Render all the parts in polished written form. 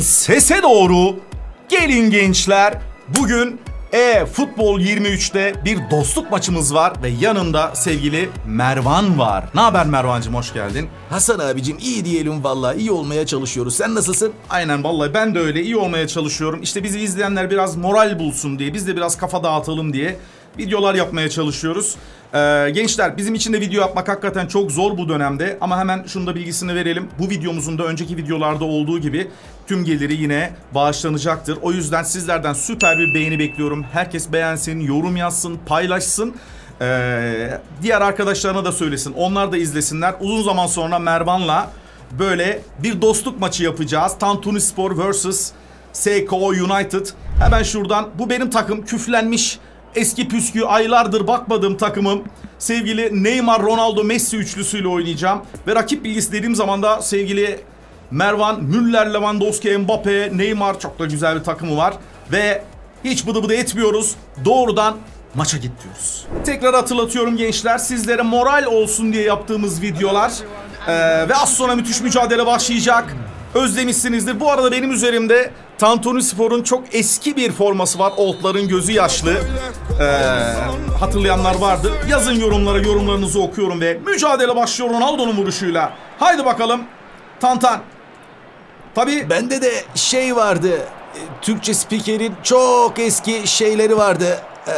Sese doğru gelin gençler. Bugün Futbol 23'te bir dostluk maçımız var ve yanımda sevgili Mervan var. Ne haber Mervancığım, hoş geldin. Hasan abicim iyi diyelim vallahi, iyi olmaya çalışıyoruz. Sen nasılsın? Aynen vallahi ben de öyle, iyi olmaya çalışıyorum. İşte bizi izleyenler biraz moral bulsun diye, biz de biraz kafa dağıtalım diye videolar yapmaya çalışıyoruz. Gençler, bizim için de video yapmak hakikaten çok zor bu dönemde. Ama hemen şunu da bilgisini verelim. Bu videomuzun da önceki videolarda olduğu gibi tüm geliri yine bağışlanacaktır. O yüzden sizlerden süper bir beğeni bekliyorum. Herkes beğensin, yorum yazsın, paylaşsın. Diğer arkadaşlarına da söylesin. Onlar da izlesinler. Uzun zaman sonra Mervan'la böyle bir dostluk maçı yapacağız. Tantunispor vs. SKO United. Hemen şuradan, bu benim takım, küflenmiş eski püskü, aylardır bakmadığım takımım. Sevgili Neymar, Ronaldo, Messi üçlüsüyle oynayacağım. Ve rakip bilgisi dediğim zaman da sevgili Mervan, Müller, Lewandowski, Mbappe, Neymar, çok da güzel bir takımı var. Ve hiç bıdı bıdı etmiyoruz. Doğrudan maça gidiyoruz. Tekrar hatırlatıyorum gençler, sizlere moral olsun diye yaptığımız videolar. Ve az sonra müthiş mücadele başlayacak. Özlemişsinizdir. Bu arada benim üzerimde Tantunispor'un çok eski bir forması var. Oldların gözü yaşlı. Hatırlayanlar vardır. Yazın yorumlara, yorumlarınızı okuyorum ve mücadele başlıyor Ronaldo'nun vuruşuyla. Haydi bakalım. Tantan. Tabii. Bende de şey vardı. Türkçe spikerin çok eski şeyleri vardı.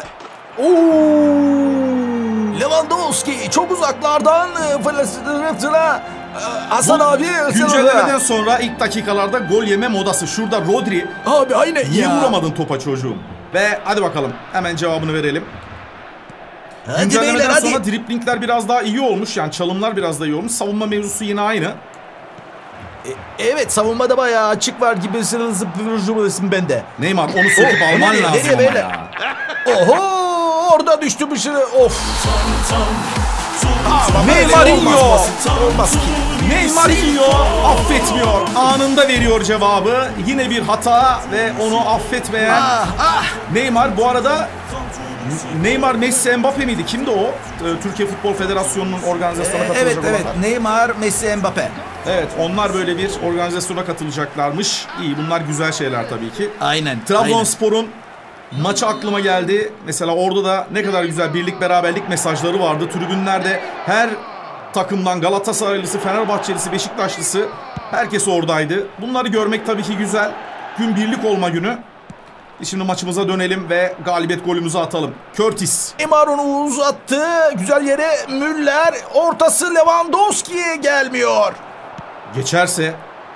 Lewandowski çok uzaklardan fırlatına. Hasan abi güncellemeden sonra ilk dakikalarda gol yeme modası. Şurada Rodri. Abi aynen. Niye vuramadın topa çocuğum? Ve hadi bakalım, hemen cevabını verelim. Hadi güncellemeden beyler, sonra hadi. driplingler biraz daha iyi olmuş. Yani çalımlar biraz daha iyi olmuş. Savunma mevzusu yine aynı. Evet, savunmada bayağı açık var gibi zıpırıcı bende. Neymar, onu söküp alman nereye, lazım nereye ama böyle? ya. Oho, orada düştü bir şey. Of. Neymarinho. Olmaz ki. Neymarinho affetmiyor. Anında veriyor cevabı. Yine bir hata ve onu affetmeyen Neymar. Bu arada Neymar, Messi, Mbappe miydi? Kimdi o? Türkiye Futbol Federasyonu'nun organizasyona katılacak Evet, olanlar. Neymar, Messi, Mbappe. Evet, onlar böyle bir organizasyona katılacaklarmış. İyi, bunlar güzel şeyler tabii ki. Aynen. Trabzonspor'un maçı aklıma geldi. Mesela orada da ne kadar güzel birlik beraberlik mesajları vardı. Tribünlerde her takımdan, Galatasaraylısı, Fenerbahçelisi, Beşiktaşlısı, herkes oradaydı. Bunları görmek tabii ki güzel. Gün birlik olma günü. Şimdi maçımıza dönelim ve galibiyet golümüzü atalım. Curtis. Neymar onu uzattı. Güzel yere Müller. Ortası Lewandowski'ye gelmiyor. Geçerse.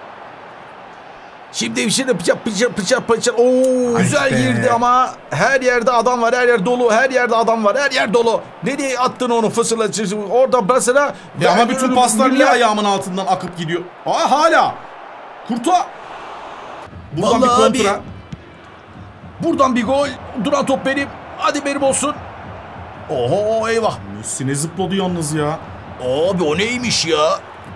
Şimdi bir şey de pıçap. Oo, güzel girdi ama her yerde adam var, her yer dolu, her yerde adam var, her yer dolu. Nereye attın onu fısılatıcı? Orada mesela. Ama bütün paslar niye ayağımın altından akıp gidiyor? Hala. Kurta. Buradan vallahi bir kontra. Buradan bir gol. Duran top benim. Hadi benim olsun. Oho, eyvah. Messi ne zıpladı yalnız ya. Abi o neymiş ya?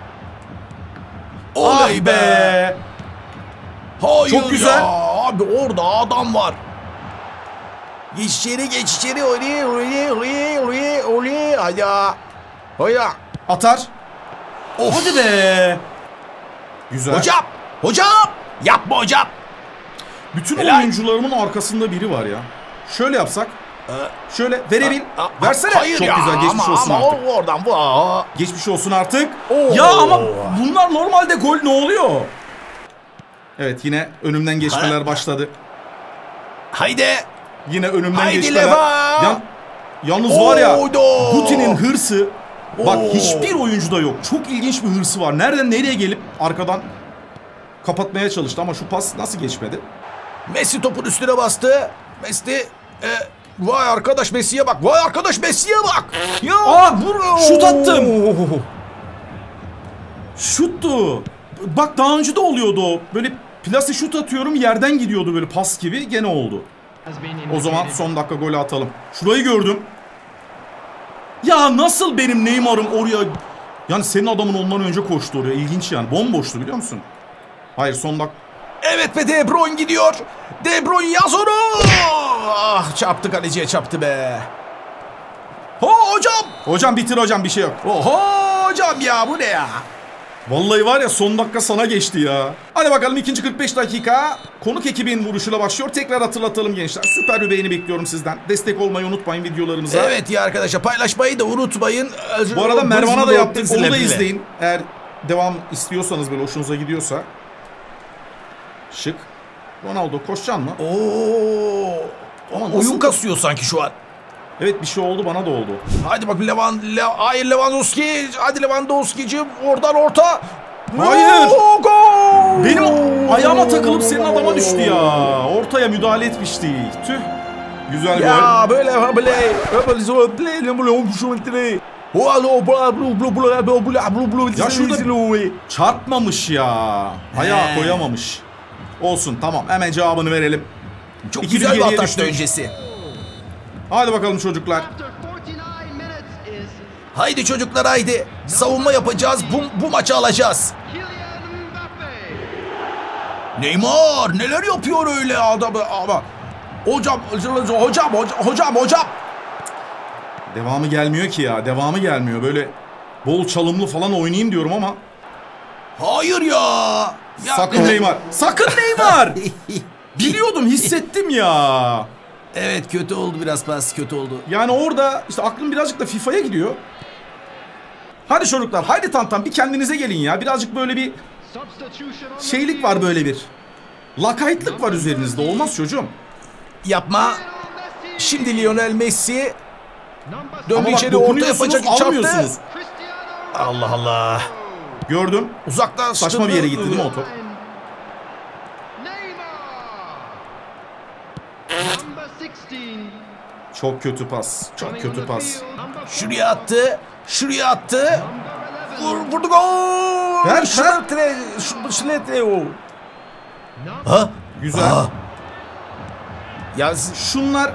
Oley be. Hayır çok güzel. Ya. Abi orada adam var. Geç içeri. Oli. Hadi. Atar. Hadi be. Güzel. Hocam. Yapma hocam. Bütün helal. Oyuncularımın arkasında biri var ya. Şöyle yapsak. Şöyle verebil. Versene. Hayır çok ya, güzel, geçmiş olsun ama artık. Oradan bu. Geçmiş olsun artık. Oo. Ya ama bunlar normalde gol, ne oluyor? Evet, yine önümden geçmeler başladı. Haydi. Yine önümden Haydi geçmeler. Yalnız var ya, Guti'nin hırsı. Bak hiçbir oyuncuda yok. Çok ilginç bir hırsı var. Nereden nereye gelip arkadan kapatmaya çalıştı ama şu pas nasıl geçmedi? Messi topun üstüne bastı. Messi vay arkadaş Messi'ye bak. Ya şut attım. Şuttu. Bak daha önce de oluyordu o. Böyle plase şut atıyorum, yerden gidiyordu böyle pas gibi, gene oldu. O zaman son dakika golü atalım. Şurayı gördüm. Ya nasıl benim Neymar'ım oraya... Yani senin adamın ondan önce koştu oraya. İlginç yani. Bomboştu, biliyor musun? Hayır, son dakika. Evet be, De Bruyne gidiyor. De Bruyne yaz onu. Ah, çarptı, kaleciye çarptı be. Hocam. Hocam bitir hocam, bir şey yok. Oho hocam ya, bu ne ya? Vallahi var ya son dakika sana geçti ya. Hadi bakalım ikinci 45 dakika. Konuk ekibin vuruşuyla başlıyor. Tekrar hatırlatalım gençler. Süper bir beğeni bekliyorum sizden. Destek olmayı unutmayın videolarımıza. Evet ya arkadaşlar, paylaşmayı da unutmayın. Bu arada Mervan'a da yaptık. Onu da izleyin. Eğer devam istiyorsanız, böyle hoşunuza gidiyorsa. Şık. Ronaldo koşacaksın mı? Oo. Ama Oyun kasıyor sanki şu an. Evet, bir şey oldu, bana da oldu. Hadi bak hayır Lewandowski. Hadi Lewandowski'cim, oradan orta. Hayır. Gol. Benim ayağıma takılıp senin adama düştü ya. Ortaya müdahale etmişti. Tüh. Güzel gol. Ya böyle ya şurada çarpmamış ya. Ayağa koyamamış. Olsun, tamam, hemen cevabını verelim. Çok İkili güzel bir geriye atak düştük. öncesi. Hadi bakalım çocuklar. Haydi çocuklar, haydi. Savunma yapacağız. Bu maçı alacağız. Neymar neler yapıyor öyle adamı ama. Hocam. Devamı gelmiyor ki ya. Devamı gelmiyor. Böyle bol çalımlı falan oynayayım diyorum ama. Hayır ya. Sakın Neymar. Sakın Neymar. Biliyordum, hissettim ya. Evet, kötü oldu biraz, pas kötü oldu. Yani orada işte aklım birazcık da FIFA'ya gidiyor. Hadi çocuklar, haydi Tantan, bir kendinize gelin ya. Birazcık böyle bir şeylik var, böyle bir lakaytlık var üzerinizde. Olmaz çocuğum. Yapma. Şimdi Lionel Messi döndü Ama içeri, bak, orta yapacak, çarptı. almıyorsunuz. Allah Allah. Gördüm. Uzaktan Saçma bir yere gitti değil mi o top? Çok kötü pas. Çok kötü pas. Şuraya attı. Şuraya attı. Vurdu, gol. Ver. Şletre o. Ha? Güzel. Aa. Ya Şunlar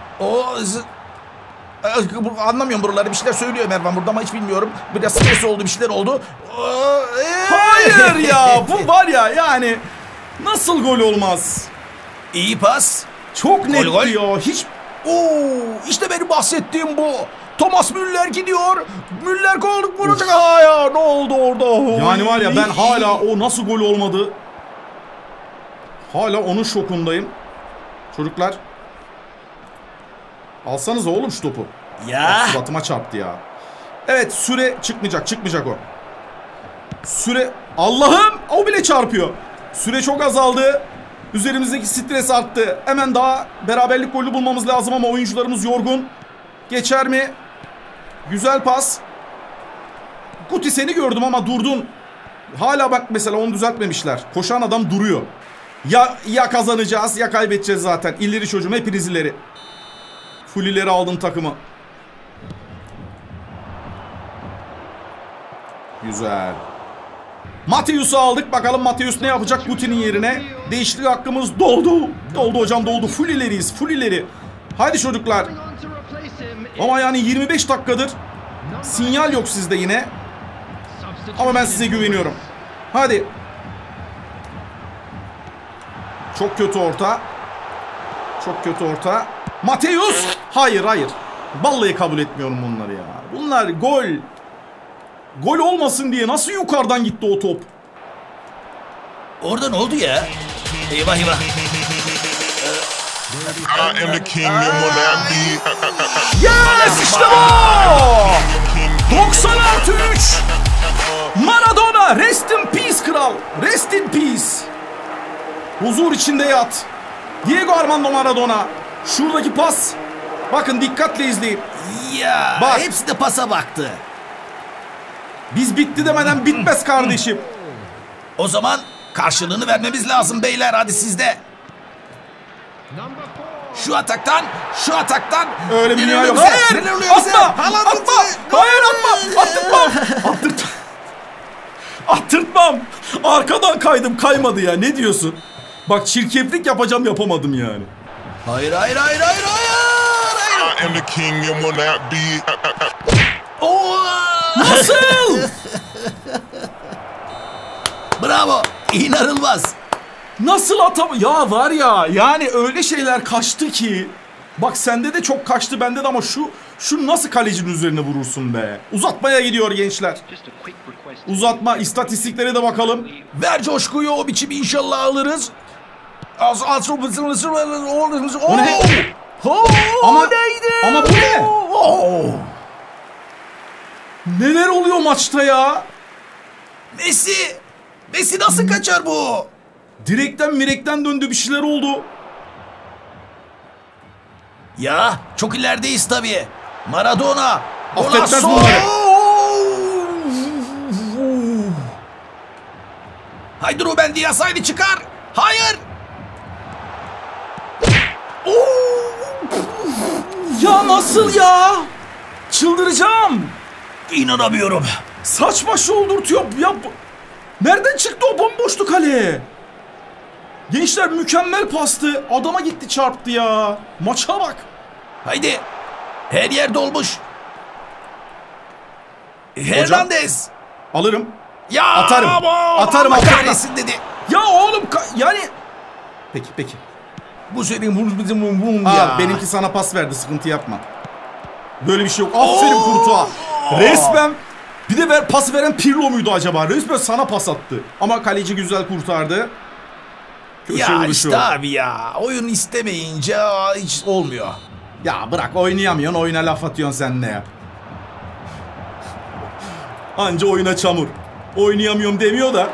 anlamıyorum buraları, bir şeyler söylüyor Mervan burada ama hiç bilmiyorum. Biraz stres oldu, bir şeyler oldu. hayır ya, bu var ya, yani nasıl gol olmaz? İyi pas. Çok net Gol. ya. Hiç İşte benim bahsettiğim bu. Thomas Müller gidiyor. Müller gol vuracak. Ya ne oldu orada? yani var ya, ben hala o nasıl gol olmadı? Hala onun şokundayım. Çocuklar. Alsanız oğlum şu topu. Ya. Suratıma çarptı ya. Evet, süre çıkmayacak o. Süre, Allah'ım, o bile çarpıyor. Süre çok azaldı. Üzerimizdeki stres arttı. Hemen daha beraberlik golü bulmamız lazım ama oyuncularımız yorgun. Geçer mi? Güzel pas. Guti, seni gördüm ama durdun. Hala bak mesela, onu düzeltmemişler. Koşan adam duruyor. Ya kazanacağız ya kaybedeceğiz zaten. İleri çocuğum, hepiniz ileri. Full ileri aldın takımı. Güzel. Mateus'u aldık. Bakalım Mateus ne yapacak Guti'nin yerine. Değişiklik hakkımız doldu. Doldu hocam, doldu. Full ileriyiz. Full ileri. Haydi çocuklar. Ama yani 25 dakikadır sinyal yok sizde yine. Ama ben size güveniyorum. Hadi. Çok kötü orta. Çok kötü orta. Mateus. Hayır. Vallahi kabul etmiyorum bunları ya. Bunlar gol. Gol olmasın diye nasıl yukarıdan gitti o top? Orada ne oldu ya? Eyvah. I am the king and will not be. Yes, işte bu! 90+3 Maradona, rest in peace kral. Rest in peace. Huzur içinde yat. Diego Armando Maradona. Şuradaki pas. Bakın, dikkatle izleyin. Ya. Bak. Hepsi de pasa baktı. Biz bitti demeden bitmez kardeşim. O zaman karşılığını vermemiz lazım beyler, hadi sizde. Şu ataktan. Öyle bir dünya yok. Hayır. Atma. Hayır, atma. Attırtmam. Arkadan kaydım, kaymadı ya. Ne diyorsun? Bak, çirkeflik yapacağım, yapamadım yani. Hayır. I am the king and will not be. Nasıl? Bravo. İnanılmaz. Nasıl ya, var ya, yani öyle şeyler kaçtı ki. Bak, sende de çok kaçtı, bende de, ama Şunu nasıl kalecinin üzerine vurursun be? Uzatmaya gidiyor gençler. Uzatma istatistiklere de bakalım. Ver coşkuyu, o biçim inşallah alırız. O ne? Ama neydi? Ama bu ne? Neler oluyor maçta ya? Messi nasıl kaçar bu? Direkten döndü, bir şeyler oldu. Ya çok ilerideyiz tabii. Maradona. Affetmez bunları. Haydi Ruben Dias, haydi çıkar. Hayır. Ya nasıl ya? Çıldıracağım. İnanamıyorum. Saçma şoldurtuyor. Ya nereden çıktı o bomboştu kale? Gençler mükemmel pastı. Adama gitti çarptı ya. Maça bak. Haydi. Her yer dolmuş. Hernandez. Alırım. Ya Atarım. Atarım. Kahretsin dedi. Ya oğlum yani. Peki. Bu senin bizim ya. Benimki sana pas verdi, sıkıntı yapma. Böyle bir şey yok. Aferin Kurtuğa. Resmen bir de pas veren Pirlo muydu acaba? Resmen sana pas attı. Ama kaleci güzel kurtardı. Ya işte abi ya. Oyun istemeyince hiç olmuyor. Ya bırak, oynayamıyorsun, oyuna laf atıyorsun sen ne ya? Anca oyuna çamur. Oynayamıyorum demiyor da.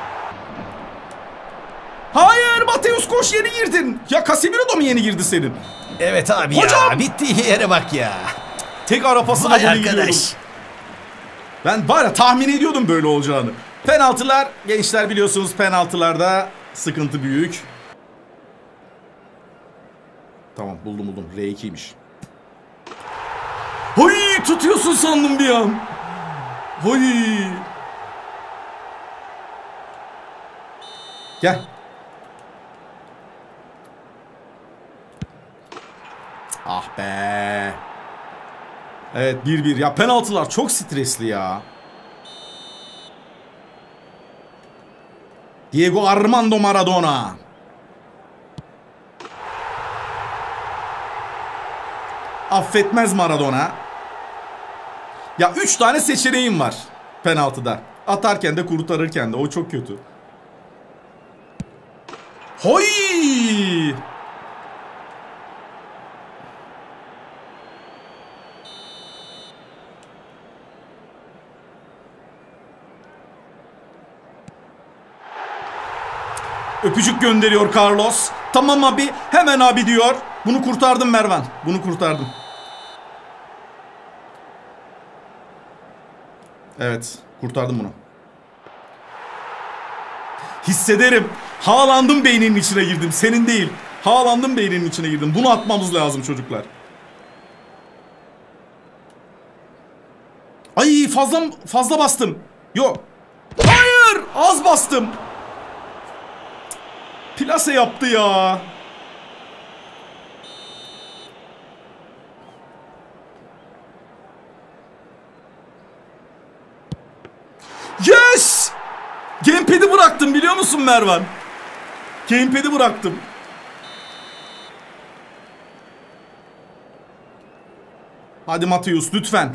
Hayır Mateus, koş, yeni girdin. Ya Casemiro da mı yeni girdi senin? Evet abi hocam, ya. Bittiği yere bak ya. Tek ara pasına bunu gidiyordum. Ben var ya, tahmin ediyordum böyle olacağını. Penaltılar gençler, biliyorsunuz penaltılarda sıkıntı büyük. Tamam, buldum. R2'ymiş. Hoy, tutuyorsun sandım bir an. Hoy. Gel. Ah be. Evet, 1-1. Ya penaltılar çok stresli ya. Diego Armando Maradona. Affetmez Maradona. Ya 3 tane seçeneğim var penaltıda. Atarken de kurtarırken de. O çok kötü. Hoy! Öpücük gönderiyor Carlos. Tamam abi, hemen abi diyor. Bunu kurtardım Mervan. Bunu kurtardım. Evet, kurtardım bunu. Hissederim. Haaland'ın beyninin içine girdim. Senin değil. Haaland'ın beyninin içine girdim. Bunu atmamız lazım çocuklar. Ay, fazla bastım. Yok. Hayır, az bastım. Plase yaptı ya. Yes! Gamepad'i bıraktım, biliyor musun Mervan? Gamepad'i bıraktım. Hadi Mateus, lütfen.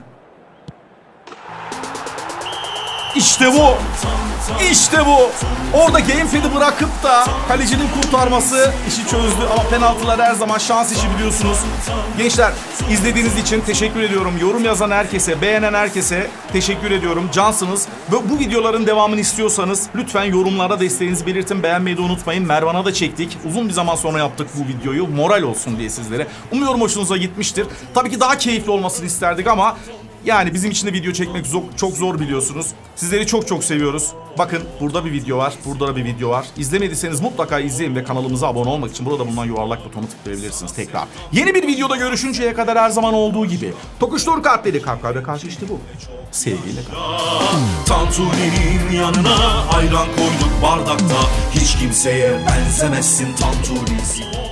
İşte bu. İşte bu. Orada gamepad'i bırakıp da kalecinin kurtarması işi çözdü. Ama penaltılar her zaman şans işi, biliyorsunuz. Gençler, izlediğiniz için teşekkür ediyorum. Yorum yazan herkese, beğenen herkese teşekkür ediyorum. Cansınız. Ve bu videoların devamını istiyorsanız lütfen yorumlara desteğinizi belirtin. Beğenmeyi de unutmayın. Mervan'a da çektik. Uzun bir zaman sonra yaptık bu videoyu. Moral olsun diye sizlere. Umuyorum hoşunuza gitmiştir. Tabii ki daha keyifli olmasını isterdik ama yani bizim için de video çekmek çok zor, biliyorsunuz. Sizleri çok seviyoruz. Bakın, burada bir video var, burada da bir video var. İzlemediyseniz mutlaka izleyin ve kanalımıza abone olmak için burada bulunan yuvarlak butonu tıklayabilirsiniz tekrar. Yeni bir videoda görüşünceye kadar her zaman olduğu gibi tokuştur kalpleri, kalplere karşı işte bu. Sevgiyle kalın. Tantuni'nin yanına ayran koyduk bardakta. Hiç kimseye benzemezsin Tantuni.